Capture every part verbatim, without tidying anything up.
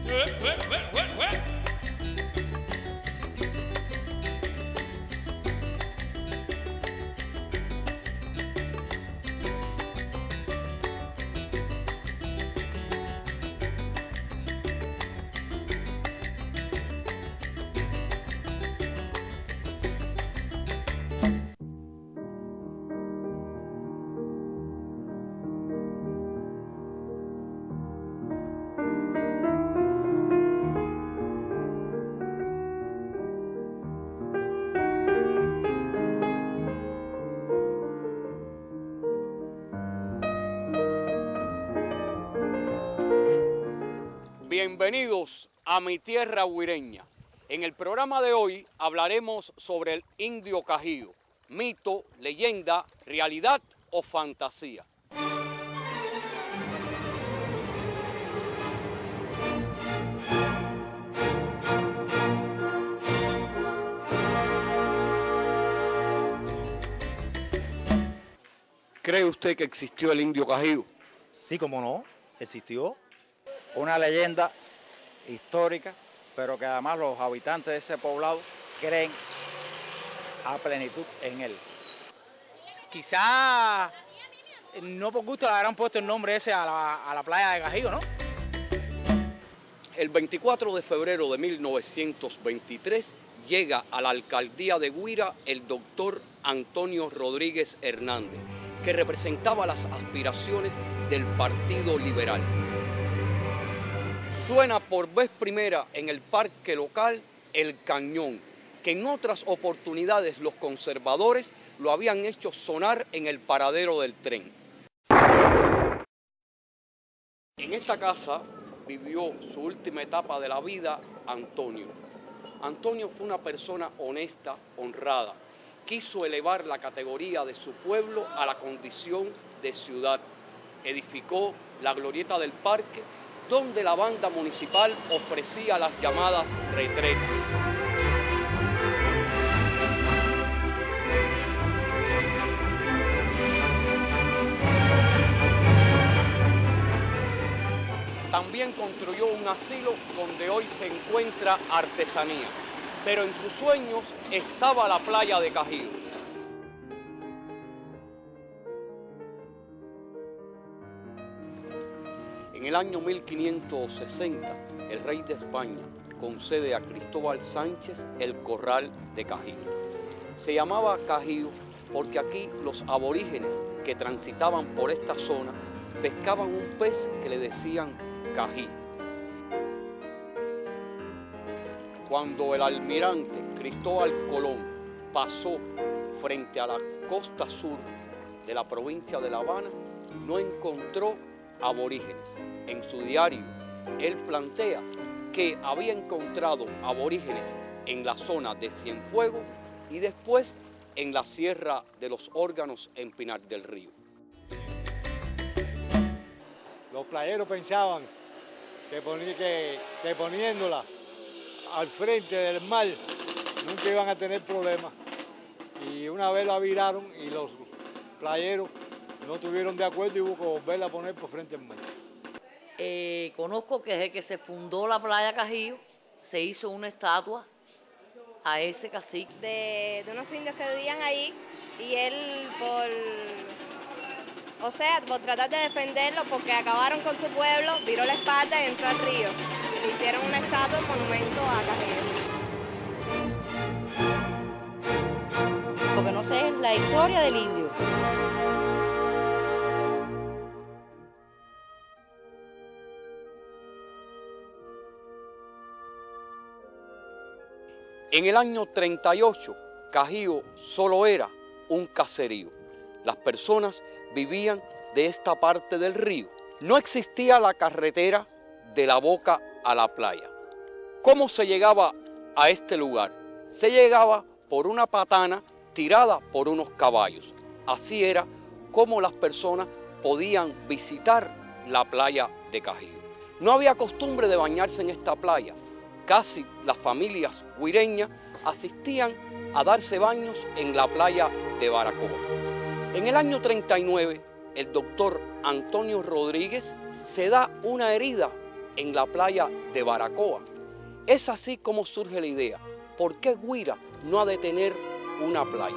Bienvenidos a mi tierra huireña. En el programa de hoy hablaremos sobre el indio Cajío, mito, leyenda, realidad o fantasía. ¿Cree usted que existió el indio Cajío? Sí, cómo no, existió. Una leyenda histórica, pero que además los habitantes de ese poblado creen a plenitud en él. Quizá no por gusto le habrán puesto el nombre ese a la, a la playa de Cajío, ¿no? El veinticuatro de febrero de mil novecientos veintitrés llega a la alcaldía de Guira el doctor Antonio Rodríguez Hernández, que representaba las aspiraciones del Partido Liberal. Suena por vez primera en el parque local El Cañón, que en otras oportunidades los conservadores lo habían hecho sonar en el paradero del tren. En esta casa vivió su última etapa de la vida Antonio. Antonio fue una persona honesta, honrada. Quiso elevar la categoría de su pueblo a la condición de ciudad. Edificó la glorieta del parque, donde la banda municipal ofrecía las llamadas retretas. También construyó un asilo donde hoy se encuentra artesanía, pero en sus sueños estaba la playa de Cajío. En el año mil quinientos sesenta, el rey de España concede a Cristóbal Sánchez el corral de Cajío. Se llamaba Cajío porque aquí los aborígenes que transitaban por esta zona pescaban un pez que le decían cají. Cuando el almirante Cristóbal Colón pasó frente a la costa sur de la provincia de La Habana, no encontró aborígenes. En su diario, él plantea que había encontrado aborígenes en la zona de Cienfuegos y después en la Sierra de los Órganos en Pinar del Río. Los playeros pensaban que, poni que, que poniéndola al frente del mar nunca iban a tener problemas. Y una vez la viraron y los playeros no estuvieron de acuerdo y hubo que volverla a poner por frente al mar. Eh, conozco que desde que se fundó la playa Cajío se hizo una estatua a ese cacique. De, de unos indios que vivían ahí y él por, o sea, por tratar de defenderlo porque acabaron con su pueblo, viró la espalda y entró al río. Le hicieron una estatua, un monumento a Cajío. Porque no sé, es la historia del indio. En el año treinta y ocho, Cajío solo era un caserío. Las personas vivían de esta parte del río. No existía la carretera de la boca a la playa. ¿Cómo se llegaba a este lugar? Se llegaba por una patana tirada por unos caballos. Así era como las personas podían visitar la playa de Cajío. No había costumbre de bañarse en esta playa. Casi las familias huireñas asistían a darse baños en la playa de Baracoa. En el año treinta y nueve, el doctor Antonio Rodríguez se da una herida en la playa de Baracoa. Es así como surge la idea, ¿por qué Guira no ha de tener una playa?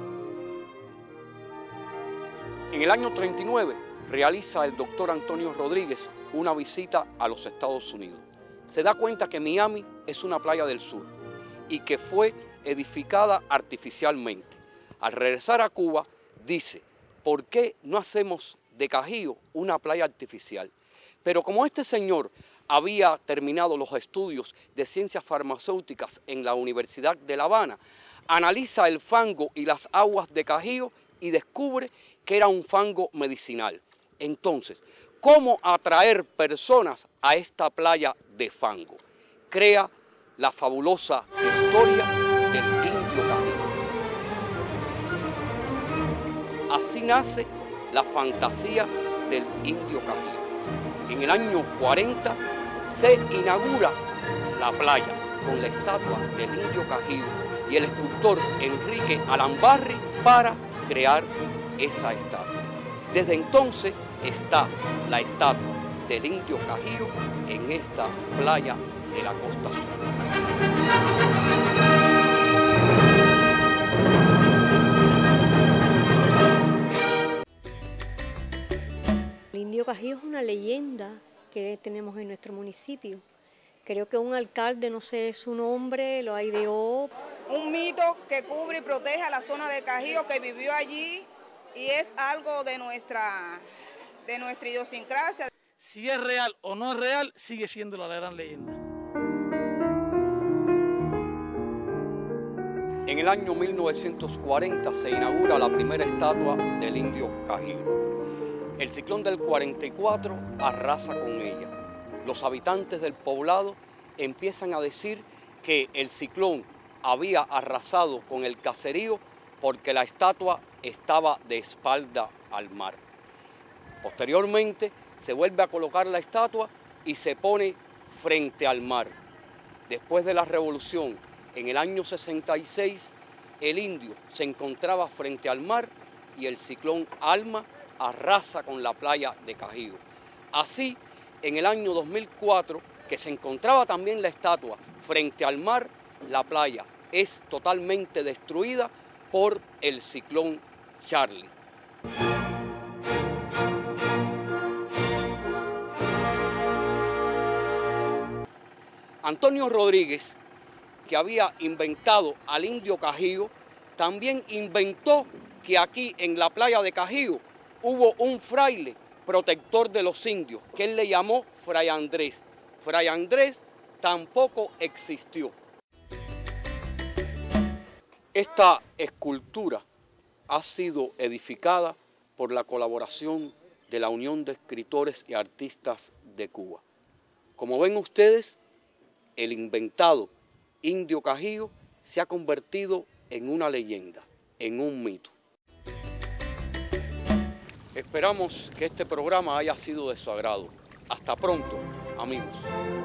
En el año treinta y nueve realiza el doctor Antonio Rodríguez una visita a los Estados Unidos. Se da cuenta que Miami es una playa del sur y que fue edificada artificialmente. Al regresar a Cuba dice, ¿por qué no hacemos de Cajío una playa artificial? Pero como este señor había terminado los estudios de ciencias farmacéuticas en la Universidad de La Habana, analiza el fango y las aguas de Cajío y descubre que era un fango medicinal. Entonces, ¿cómo atraer personas a esta playa de fango? Crea la fabulosa historia del indio Cajío. Así nace la fantasía del indio Cajío. En el año cuarenta se inaugura la playa con la estatua del indio Cajío y el escultor Enrique Alambarri para crear esa estatua. Desde entonces está la estatua del indio Cajío en esta playa de la Costa Sur. El indio Cajío es una leyenda que tenemos en nuestro municipio. Creo que un alcalde, no sé su nombre, lo ideó. Un mito que cubre y protege a la zona de Cajío, que vivió allí y es algo de nuestra, de nuestra idiosincrasia. Si es real o no es real, sigue siendo la gran leyenda. En el año mil novecientos cuarenta se inaugura la primera estatua del indio Cajío. El ciclón del cuarenta y cuatro arrasa con ella. Los habitantes del poblado empiezan a decir que el ciclón había arrasado con el caserío porque la estatua estaba de espalda al mar. Posteriormente se vuelve a colocar la estatua y se pone frente al mar. Después de la revolución, en el año sesenta y seis, el indio se encontraba frente al mar y el ciclón Alma arrasa con la playa de Cajío. Así, en el año dos mil cuatro, que se encontraba también la estatua frente al mar, la playa es totalmente destruida por el ciclón Charlie. Antonio Rodríguez, que había inventado al indio Cajío, también inventó que aquí en la playa de Cajío hubo un fraile protector de los indios, que él le llamó Fray Andrés. Fray Andrés tampoco existió. Esta escultura ha sido edificada por la colaboración de la Unión de Escritores y Artistas de Cuba. Como ven ustedes, el inventado indio Cajío se ha convertido en una leyenda, en un mito. Esperamos que este programa haya sido de su agrado. Hasta pronto, amigos.